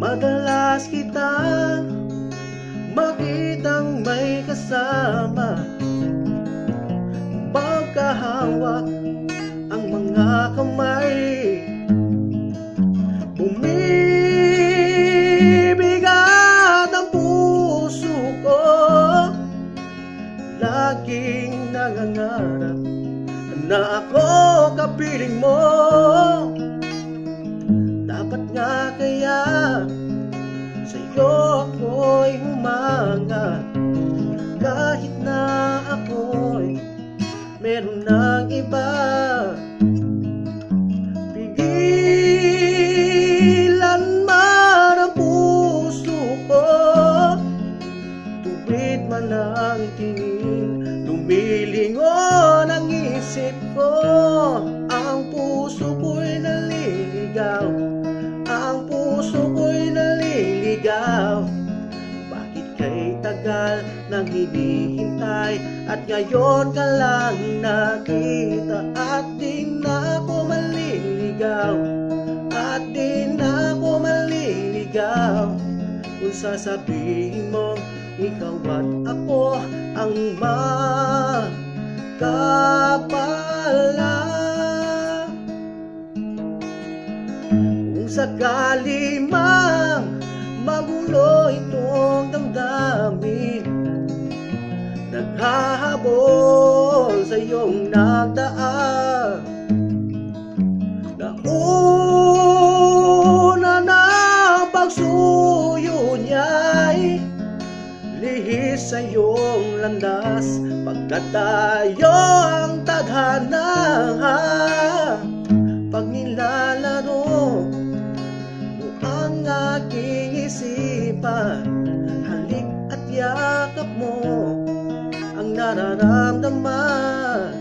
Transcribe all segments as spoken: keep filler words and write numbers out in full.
Madalas kitang makitang may kasama, magkahawak ang mga kamay, bumibigat ang puso ko, laging nangangarap na ako kapiling mo. Dapat nga kaya sa'yo ako'y humanga, kahit na ako'y meron ng iba. Pigilan man ang puso ko, tuwid man ang tingin, lumilingon ang isip ko. Ang puso ko'y naliligaw, ang puso ko'y naliligaw. Bakit kay tagal nang hinihintay, at ngayon ka lang nakita? At di na ako maliligaw, at di na ako maliligaw kung sasabihin mo ikaw at ako ang magkapala. Kung sakali mang magulo itong damdamin, naghahabol sa iyong nagdaan, nauna na pagsuyo niya'y lihis sa iyong landas, pagkat tayo ang tadhana. Pag nilalaro mo ang aking isipan, halik at yakap mo ang nararamdaman.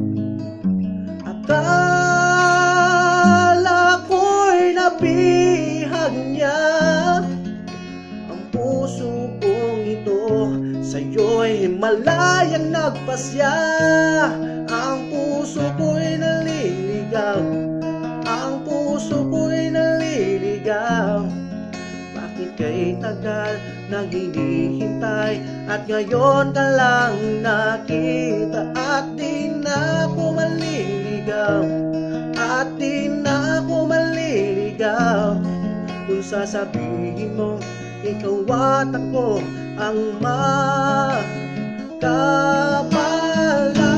Akala ko'y nabihag niya ang puso kong ito, sa'yo'y Himalayang nagpasya. Ang puso ko'y naliligaw, ang puso ko'y naliligaw. Bakit kay tagal nang hinihintay, at ngayon ka lang nakita? At di na ako maliligaw, at di na ako maliligaw kung sasabihin mo ikaw at ako ang magkapala.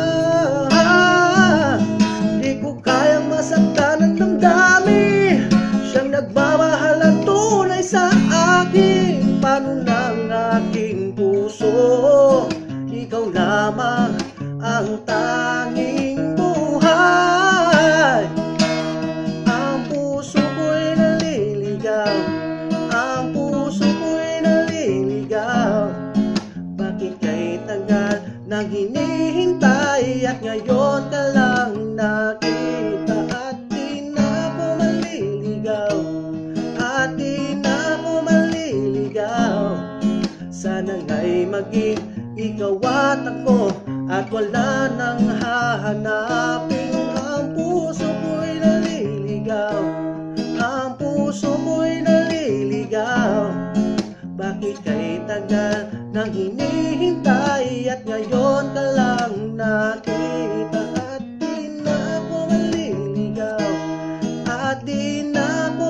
Di ko kayang masaktan ang damdamin, siyang nagmamahal ang tunay sa akin. Paano ng aking puso, ikaw lamang ang tanging buhay. Ang puso ko'y naliligaw, ang puso ko'y naliligaw. Bakit kay tagal nang hinihintay, at ngayon ka lang nakita? At di na ako maliligaw, at di na ako maliligaw. Sana nga'y maging ikaw at ako, at wala nang hahanapin. Ang puso ko'y naliligaw, ang puso ko'y naliligaw. Bakit kay tagal nang hinihintay, at ngayon ka lang nakita? At di na ako maliligaw, at di na ako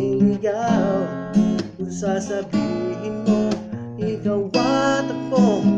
maliligaw kung sasabihin mo ikaw at ako